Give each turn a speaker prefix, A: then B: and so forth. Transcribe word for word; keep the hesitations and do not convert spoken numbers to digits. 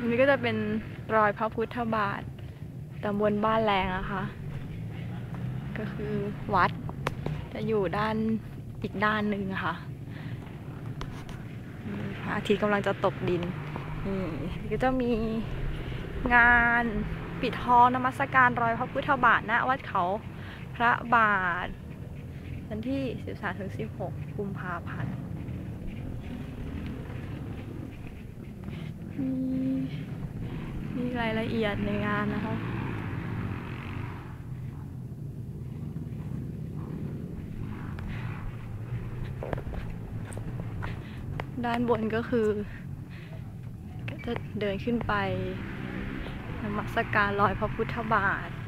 A: นนี้ก็จะเป็นรอยพระพุทธบาทตำบลบ้านแรงนะคะก็คือวัดจะอยู่ด้านอีกด้านหนึ่งค่ะพระอาทิตย์กำลังจะตกดินนี่ก็จะมีงานปิดทองนมัสการรอยพระพุทธบาทณวัดเขาพระบาทวันที่ สิบสามถึงสิบหก กุมภาพันธ์มีรายละเอียดในงานนะคะด้านบนก็คือก็จะเดินขึ้นไปนมัสการรอยพระพุทธบาท